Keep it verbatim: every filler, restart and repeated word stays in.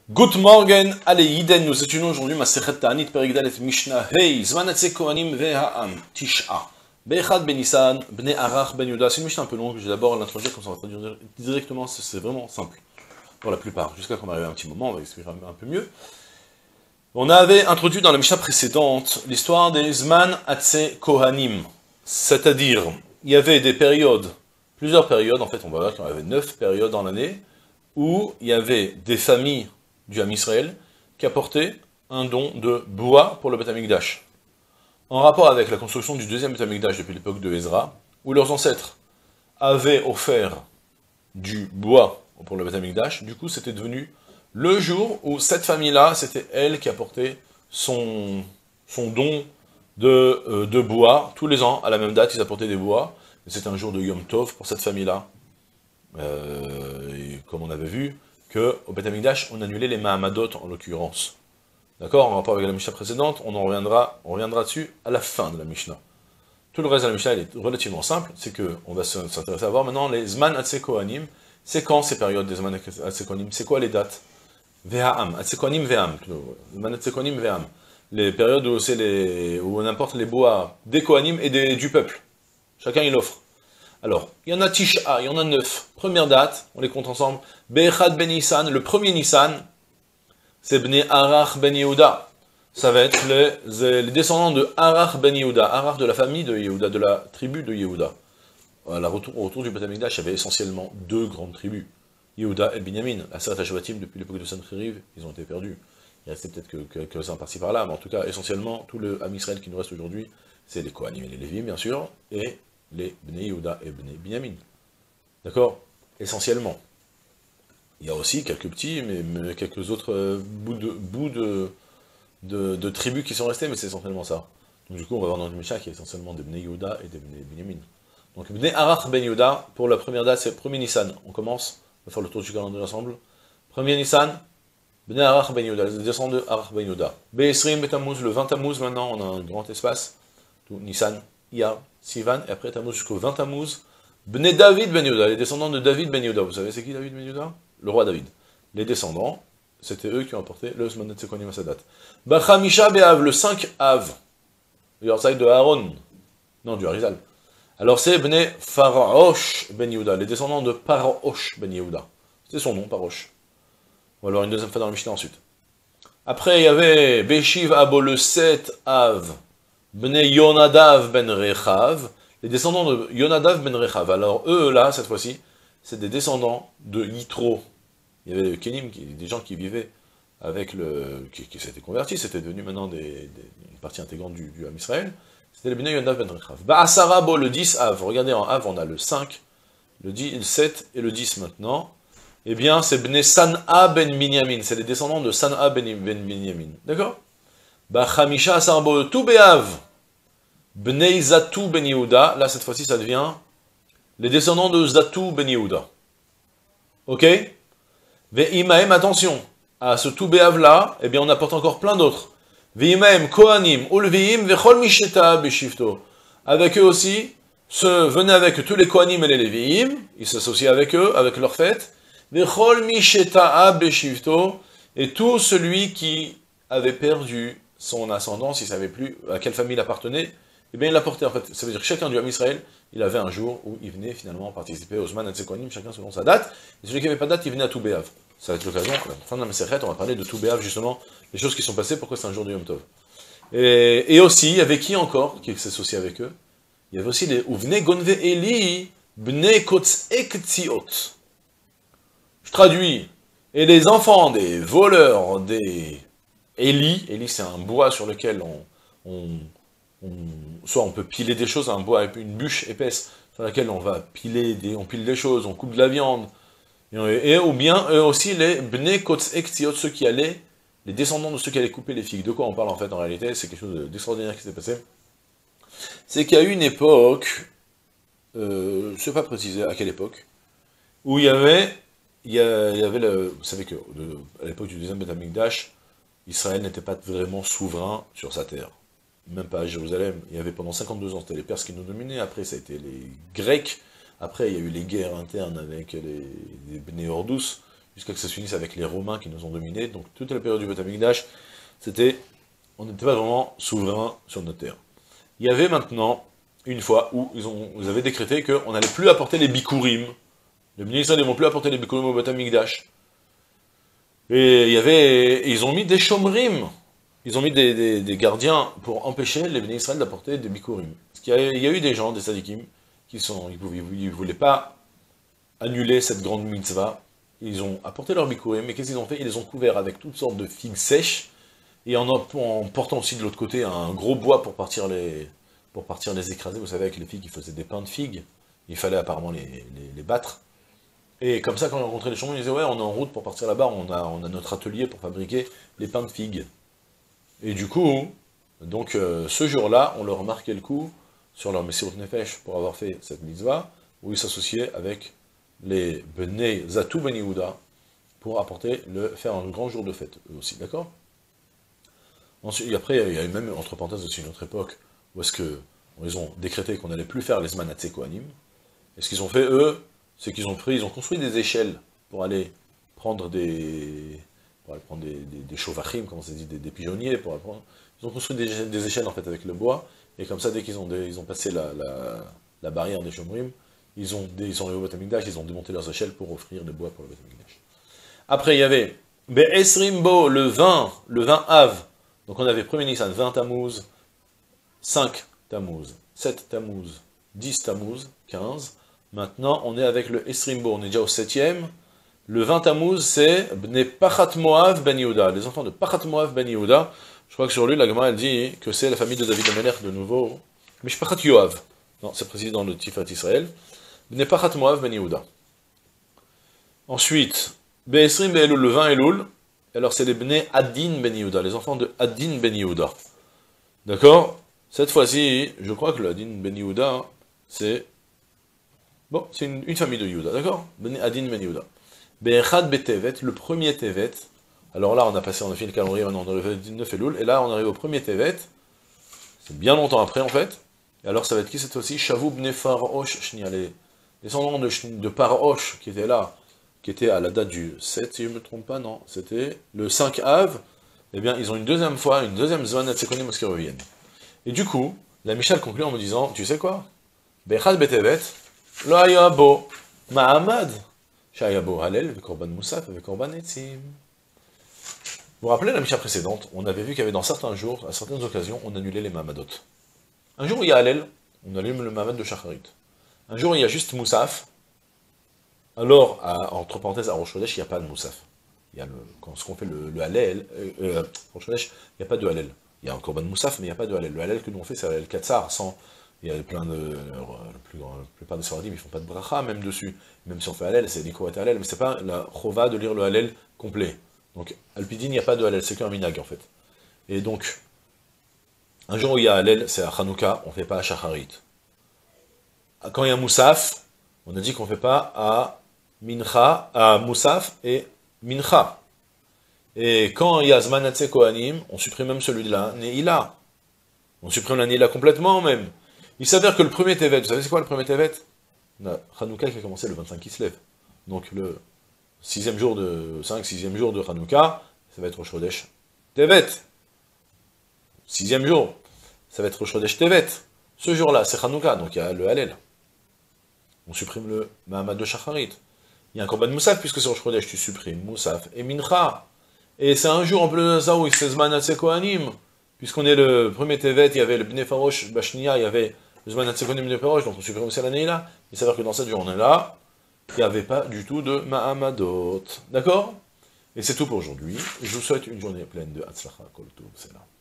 Good morning, allez, Yiden, nous étudions aujourd'hui Masechet Ta'anit Perigdalet Mishnah Hey, Zman Hatze Kohanim Ve'ha'am, Tish'a, Be'echad Ben Nissan, Bnei Arach Ben Yehuda. C'est une Mishnah un peu longue, je vais d'abord l'introduire comme ça on va traduire directement, c'est vraiment simple, pour la plupart, jusqu'à qu'on arrive à un petit moment, on va expliquer un peu mieux. On avait introduit dans la Mishnah précédente l'histoire des Zman Hatze Kohanim, c'est-à-dire, il y avait des périodes, plusieurs périodes, en fait on va voir qu'il y avait neuf périodes dans l'année, où il y avait des familles du Ham Israël, qui apportait un don de bois pour le Beth Amikdash. En rapport avec la construction du deuxième Beth Amikdash depuis l'époque de Ezra, où leurs ancêtres avaient offert du bois pour le Beth Amikdash, du coup c'était devenu le jour où cette famille-là, c'était elle qui apportait son, son don de, euh, de bois. Tous les ans, à la même date, ils apportaient des bois, et c'était un jour de Yom Tov pour cette famille-là. Euh, et comme on avait vu, qu'au Beth Amikdash, on annulait les Mahamadot en l'occurrence. D'accord? En rapport avec la Mishnah précédente, on en reviendra, on reviendra dessus à la fin de la Mishnah. Tout le reste de la Mishnah est relativement simple, c'est que on va s'intéresser à voir maintenant les Zman Hatze Kohanim. C'est quand ces périodes des Zman Hatze Kohanim? C'est quoi les dates? Ve'ha'am, Hatze Kohanim Ve'ha'am, Zman Hatze Kohanim Ve'ha'am. Les périodes où, les, où on importe les bois des Kohanim et des, du peuple. Chacun il offre. Alors, il y en a Tish'a, il y en a neuf. Première date, on les compte ensemble. Be'echad ben Nissan, le premier Nissan, c'est Bnei Arach ben Yehuda. Ça va être les, les descendants de Arach ben Yehuda. Arach de la famille de Yehuda, de la tribu de Yehuda. Voilà, retour, au retour du Beth Amikdash, il y avait essentiellement deux grandes tribus. Yehuda et Binyamin. La Seret HaShvatim, depuis l'époque de Sancheriv, ils ont été perdus. Il restait peut-être que quelques-uns par-ci par-là, mais en tout cas, essentiellement, tout le Ham Israël qui nous reste aujourd'hui, c'est les Kohanim et les Lévim, bien sûr, et les Bnei Yehuda et Bnei Binyamin. D'accord? Essentiellement. Il y a aussi quelques petits, mais, mais quelques autres euh, bouts, de, bouts de, de, de tribus qui sont restés, mais c'est essentiellement ça. Donc du coup, on va voir dans le Mishnah qui est essentiellement des Bnei Yehuda et des Bnei Binyamin. Donc Bnei Arach ben Yehuda, pour la première date, c'est premier Nissan. On commence, on va faire le tour du calendrier ensemble. Premier Nissan, Bnei Arach ben Yehuda, les descendants de Arach ben Yehuda. Be'esrim betamuz, le vingt Tammuz, maintenant, on a un grand espace. Tout, Nissan, Iyar, Sivan, et après Tammuz jusqu'au vingt Tammuz. Bnei David ben Yehuda, les descendants de David ben Yehuda. Vous savez c'est qui David ben Yehuda? Le roi David. Les descendants, c'était eux qui ont apporté le Zman Hatze Kohanim à sa date. Bachamisha be'av, le cinq Av. Le Yorzaï de Aaron. Non, du Harizal. Alors c'est Bnei Paraosh ben Yehuda, les descendants de Paraosh ben Yehuda. C'est son nom, Paraosh. On va le voir une deuxième fois dans le Mishnah ensuite. Après, il y avait Beshiv Abo, le sept Av. Bnei Yonadav ben Rechav, les descendants de Yonadav ben Rechav. Alors eux, là, cette fois-ci, c'est des descendants de Yitro. Il y avait des Kenim, des gens qui vivaient avec le... qui, qui s'étaient convertis, c'était devenu maintenant des, des, une partie intégrante du, du Ham Israël. C'était les Bnei Yonadav ben Rechav. Ba'asarabo, le dix Av. Regardez, en Av, on a le cinq, le, dix, le sept et le dix maintenant. Eh bien, c'est Bnei San'a ben Binyamin. C'est les descendants de San'a ben, ben Binyamin. D'accord? Ba'chamisha asarbo, tout Be'av. Bnei Zatou ben Yehuda, là cette fois-ci ça devient les descendants de Zatou ben Yehuda. Ok? Ve'imaem, attention, à ce tout Be'av là, eh bien on apporte encore plein d'autres. Ve'imaem Kohanim, Ulviim, Vechol Misheta Beshifto. Avec eux aussi, se venaient avec tous les Kohanim et les Leviim, ils s'associaient avec eux, avec leur fête. Vechol Misheta Beshifto, et tout celui qui avait perdu son ascendance, il ne savait plus à quelle famille il appartenait, eh bien il l'apportait en fait. Ça veut dire que chacun du Ham Israël, il avait un jour où il venait finalement participer aux Zman Hatze Kohanim, chacun selon sa date, et celui qui n'avait pas de date, il venait à Tou Be'av. Ça va être l'occasion, à la fin de la Masechet, on va parler de Tou Be'av, justement, les choses qui sont passées, pourquoi c'est un jour de Yom Tov. Et, et aussi, il y avait qui encore qui s'associait avec eux? Il y avait aussi les Uvne Gonve Eli, Bne Kotz Ektziot. Je traduis, et les enfants des voleurs des Eli, Eli c'est un bois sur lequel on, on On, soit on peut piler des choses, un bois avec une bûche épaisse sur laquelle on va piler des, on pile des choses, on coupe de la viande, et, et ou bien eux aussi les Bnei Kotz Ektiot, ceux qui allaient, les descendants de ceux qui allaient couper les figues. De quoi on parle en fait en réalité? C'est quelque chose d'extraordinaire qui s'est passé. C'est qu'il y a eu une époque, euh, je ne sais pas préciser à quelle époque, où il y avait, il y, a, il y avait le, vous savez que de, à l'époque du deuxième Beth Amikdash, Israël n'était pas vraiment souverain sur sa terre. Même pas à Jérusalem, il y avait pendant cinquante-deux ans, c'était les Perses qui nous dominaient, après ça a été les Grecs, après il y a eu les guerres internes avec les, les Bnei Ordus, jusqu'à ce que ça s'unisse avec les Romains qui nous ont dominés. Donc toute la période du Beth Amikdash, c'était, on n'était pas vraiment souverain sur notre terre. Il y avait maintenant une fois où ils, ont, ils avaient décrété qu'on n'allait plus apporter les bikurim. Les ministres ne vont plus apporter les bikurim au Beth Amikdash. Et il y avait, et ils ont mis des shomrim. Ils ont mis des, des, des gardiens pour empêcher les bénis Israël d'apporter des bikurim. Parce qu'il y, a, il y a eu des gens, des sadikim, qui sont, ils ne voulaient pas annuler cette grande mitzvah. Ils ont apporté leurs bikurim, mais qu'est-ce qu'ils ont fait? Ils les ont couverts avec toutes sortes de figues sèches, et en, en portant aussi de l'autre côté un gros bois pour partir, les, pour partir les écraser. Vous savez, avec les figues, ils faisaient des pains de figues. Il fallait apparemment les, les, les battre. Et comme ça, quand on rencontrait les champs, ils disaient « Ouais, on est en route pour partir là-bas, on a, on a notre atelier pour fabriquer les pains de figues. » Et du coup, donc euh, ce jour-là, on leur marquait le coup sur leur Messirut Nefesh pour avoir fait cette mitzvah, où ils s'associaient avec les Bnei Zatou Ben Yehuda pour apporter le, faire un grand jour de fête, eux aussi, d'accord? Ensuite, et après, il y a même, entre parenthèses, aussi une autre époque, où est-ce que ils ont décrété qu'on n'allait plus faire les Zmanatse Kohanim. Et ce qu'ils ont fait, eux, c'est qu'ils ont pris, ils ont construit des échelles pour aller prendre des... pour aller prendre des, des, des chauvachim, comme on s'est dit, des, des pigeonniers, pour prendre... Ils ont construit des, des échelles, en fait, avec le bois, et comme ça, dès qu'ils ont, ils ont passé la, la, la barrière des chomrim, ils ont, ils sont arrivés au Beth Amikdash, ils ont démonté leurs échelles pour offrir des bois pour le Beth Amikdash. Après, il y avait Be'esrimbo, le vingt, le vingt Av. Donc on avait premier Nissan, vingt Tammuz, cinq Tammuz, sept Tammuz, dix Tammuz, quinze. Maintenant, on est avec le Esrimbo, on est déjà au septième. Le vingt Tammuz, c'est Bnei Pachat Moav Ben Yehuda, les enfants de Pachat Moav Ben Yehuda. Je crois que sur lui, la Gemara, elle dit que c'est la famille de David Amelech de nouveau. Mishpachat Yoav. Non, c'est précisé dans le Tifat Israël. Bnei Pachat Moav Ben Yehuda. Ensuite, Be'esrim Be'elul, le vingt Elul. Alors, c'est les Bnei Adin Ben Yehuda, les enfants de Adin Ben Yehuda. D'accord? Cette fois-ci, je crois que le Adin Ben Yehuda, c'est... Bon, c'est une, une famille de Yehuda, d'accord? Bnei Adin Ben Yehuda. Be'echad Be'tevet, le premier Tevet. Alors là, on a passé, on a fait le calendrier, maintenant on arrive au dix-neuf Elul, et là, on arrive au premier Tevet. C'est bien longtemps après, en fait. Et alors, ça va être qui cette fois-ci? Shavu Bnei Parosh Shnia, les descendants de, de Parosh qui étaient là, qui étaient à la date du sept, si je ne me trompe pas, non, c'était le cinq Av. Eh bien, ils ont une deuxième fois, une deuxième zone à Tsekonim parce qu'ils reviennent. Et du coup, la Michal conclut en me disant, tu sais quoi? Be'echad Be'tevet, lo hayabo ma'amad. Shayabo Halel, Vekorban Moussaf, Vekorban Etzim. Vous vous rappelez la Mishnah précédente, on avait vu qu'il y avait dans certains jours, à certaines occasions, on annulait les Mahamadot. Un jour où il y a Halel, on allume le Mahamad de Shacharit. Un jour où il y a juste Moussaf, alors, à, entre parenthèses, à Rosh Chodesh, il n'y a pas de Moussaf. Il y a le, quand on fait le, le Halel, euh, euh, Rosh Chodesh, il n'y a pas de Halel. Il y a un Korban Moussaf, mais il n'y a pas de Halel. Le Halel que nous on fait, c'est Halel Katsar, sans... Il y a plein de... Alors, la, plus, la plupart des Sfaradim, ils ne font pas de bracha même dessus. Même si on fait Halel, c'est des Korat Halel, mais c'est pas la chova de lire le Halel complet. Donc, Alpidin, il n'y a pas de Halel, c'est qu'un minag en fait. Et donc, un jour où il y a Halel, c'est à Hanouka, on ne fait pas à Shacharit. Quand il y a Moussaf, on a dit qu'on ne fait pas à Mincha, à Moussaf et Mincha. Et quand il y a Zmanatse Kohanim, on supprime même celui-là, Neila. On supprime la Neila complètement même. Il s'avère que le premier Tevet, vous savez c'est quoi le premier Tevet? Hanouka qui a commencé le vingt-cinq Kislev. Donc le sixième jour de, cinq, sixième jour de Hanouka, ça va être Rosh Chodesh Tevet. Sixième jour, ça va être Rosh Chodesh Tevet. Ce jour-là, c'est Hanouka, donc il y a le Halel. On supprime le Mahamad de Shacharit. Il y a un Korban Moussaf, puisque c'est Rosh Chodesh, tu supprimes Moussaf et Mincha. Et c'est un jour en plus ça où il se fait Zmanatse Kohanim. Puisqu'on est le premier Tevet, il y avait le Bnei Farosh Bashnia, il y avait le Zmanatse Kohanim Bnei Farosh, donc on supprime aussi l'année là. Il s'avère que dans cette journée-là, il n'y avait pas du tout de Mahamadot. D'accord? Et c'est tout pour aujourd'hui. Je vous souhaite une journée pleine de Hatzlacha Kol Tov, c'est là.